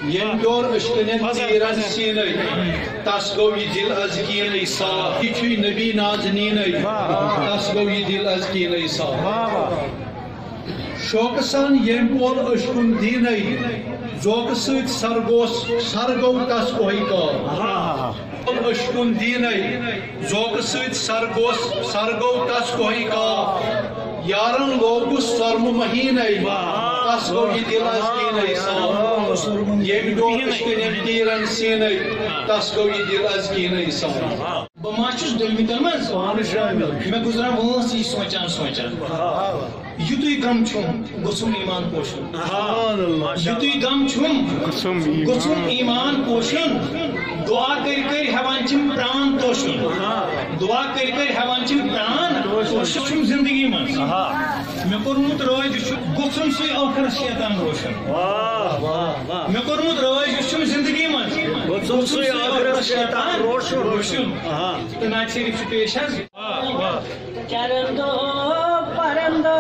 M دور اشکنن تیرن سینی تس گو یہ دل از کینی صاف یہ چھوی نبی نازنینی تس گو یہ دل از کینی صاف شوق سان یم بول اشکن دینی ذوق سۭتۍ سر گو تس کوہی کاف اشکن دینی ذوق سۭتۍ سر گو تس کوہی کاف یارن لوگس سرم مہینی تس گو یہ دل از کینی صاف یم دور اشکنن تیرن سینی تس گو یہ دل از کینی صاف بہ چھس دلمتن مز مے گزران وٲنس یہ سونچان یُتُے غم چھُم گوٚژھُم ایمان پوشن یُتُے غم چھُم گوٚژھُم ایمان پوشن دعا کر ہیوان چھم پران توشن دعا کر ہیوان چھم پران توشن چھم زندگی مز مے کورمُت رٲج گوٚژھُم سُے ٲخرت شیطان روشن مے کورمُت رٲج چھم زندگی مز گوٚژھُم سُے ٲخرت شیطان روشن تہٕ نعت شریف چھُ پیش حظ چرندو پرندو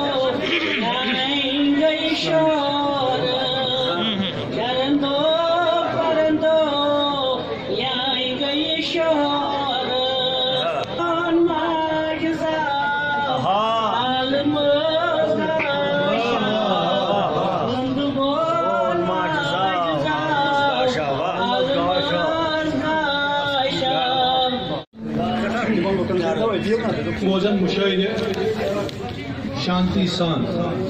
گئی شور چرندو پرندو گئی شور معجزہ عالم موزن مشاہدے شانتی سان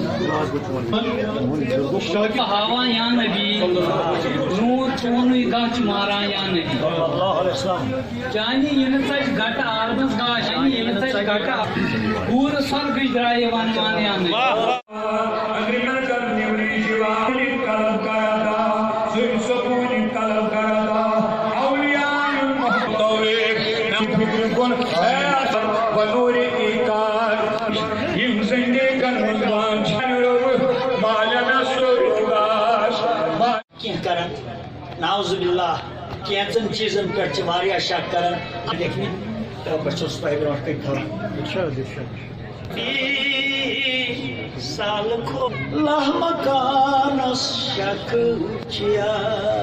ہاوان یا نبی نور چونوی گاچ ماران یا نبی چانی یہ سچ گٹ آرمز گاش یہ سچ گٹ پور سر گش درائے وان مان یا نبی اگریمنٹ کرنے والی جواب کلب کرا تھا سن سکون کلب کرا تھا اولیاء محتویق نم فکر کن حیات ونور ایکار یم زندگی کرنوان چھنرو مالنا سرگاش کیا کرن نعوذ باللہ کینچن چیزن پر چواریا شک کرن دیکھنی بچوس پہ برونٹ کئی تھا سال کو لہمکانس شک چیا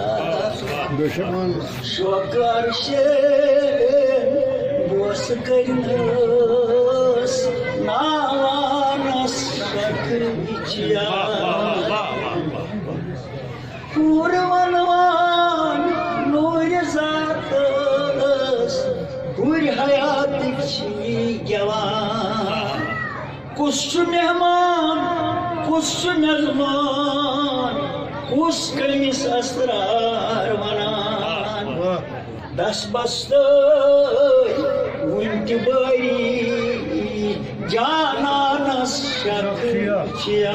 شوکر شیر بوس کرنس ناوانس شک چیا پور ونوان نور ذاتس پور حیات چی گوان کس مہمان کس میزبان کس کمس اسرار ونان دس بست ونت باری جانانس شک چیا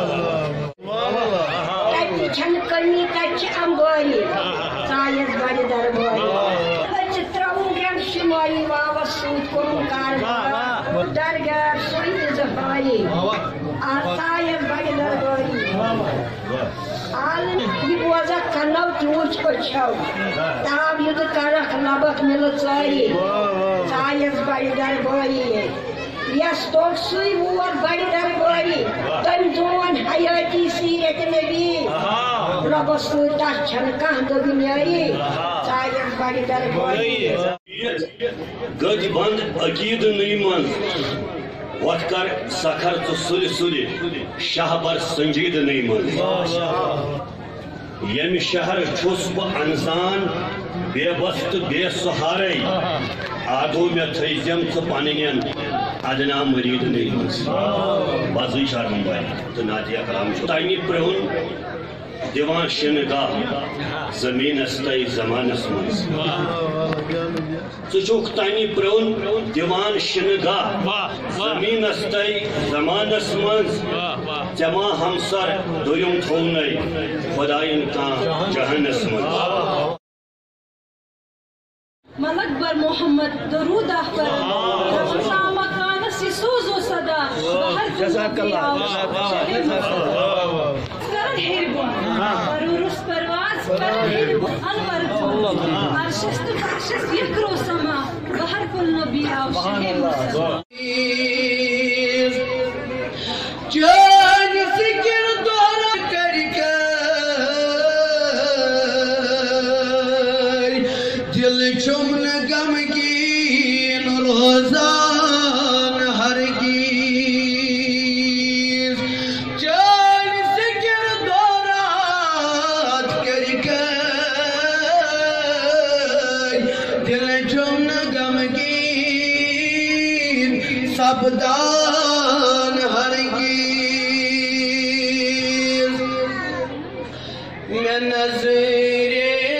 چھن کمی تچ امباری سایس بڑی درباری ترون گرم شماری واوس سوت کرن کاربار درگاہ سوئی زفاری سایس بڑی درباری عالم یہ بوزا کنو تیوچ پچھو تاب ید کرخ لبک مل ساری سایس بڑی درباری یس توک سوئی وور بڑی درباری تم دون حیاتی سیرت نبی رب سوئی تس چھن کان دنیای سایس بڑی درباری گد بند عقید نیمان وت کر سکھر تو سل سل شاہ بر سنجید نیمان یم شہر چھس بہ انسان بے بس تو بے سہارے آدو میں تھم تو پنن ادنا مرید نیمان بازی شرم بائی تو ناتیہ کلام تمہ پرہن دیوان شنگاہ زمینس تی زمانس مز ٹھک تمہ پرہن دیوان شنگاہ زمینس تی زمانس مز جمع ہمسر دویم تھونے خدائن کان جہانس مز ملک بر محمد درود پر رمضان مکان سی سوز و صدا جزاک اللہ عروس پرواز پر انور عرشست بخشست یکرو سما بہر کل نبی آو شہر جان فکر دور کر کے چھم نہ غمگین روزان ہرگیز چان سے کردارات کر گئی دل چھم نہ غمگین سبدان ہرگیز میں نظر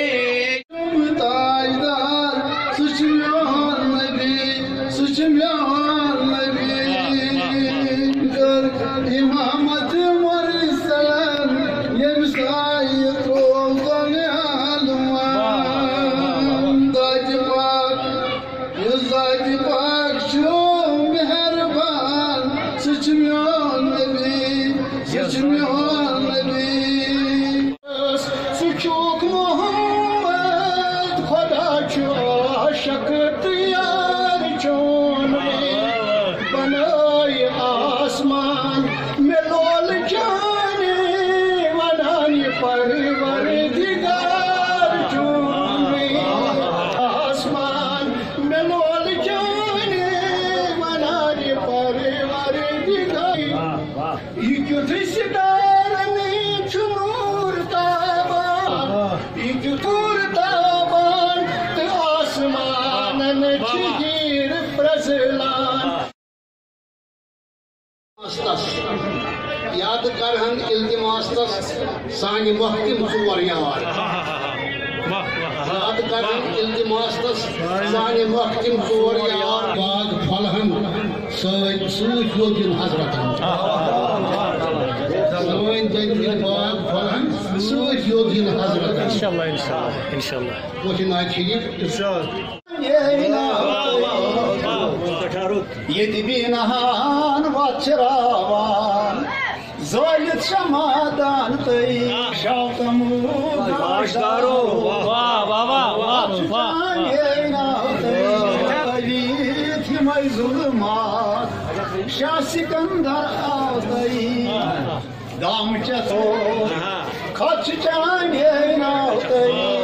امامت مرسلن یمسائی روزن علمان ذات پاک شو مہربان سچ میون نبی سچوک محمد خدا چھو شکت یار چون بنائی آسمان میں لول جانے ونانی پروردگار چون آسمان میں لول جانے ونانی پروردگار یہ کیوں تھی ستارنی چنور تابان یہ کیوں تور تابان تو آسمان نچگیر پرزلان یاد کرہن التماس تس سانی محکم ژور یار یاد کرہن التماس تس سانی محکم ژور یار باغ پھلہن سۭتۍ یوتین حضرتن سٲنۍ دٔنٛدۍ باغ پھلہن سۭتۍ یوتین حضرتن انشاءاللہ کوچہِ ناگ شریف ییٚتہِ بیٖنہان وَچراوان زٲلِتھ شمادان تہٕ شوتموٗد یِمَے ظُلمات شاہ سِکندر آو تہٕ دامہٕ چتھو خۄد چھُ چانہِ ناو تہٕ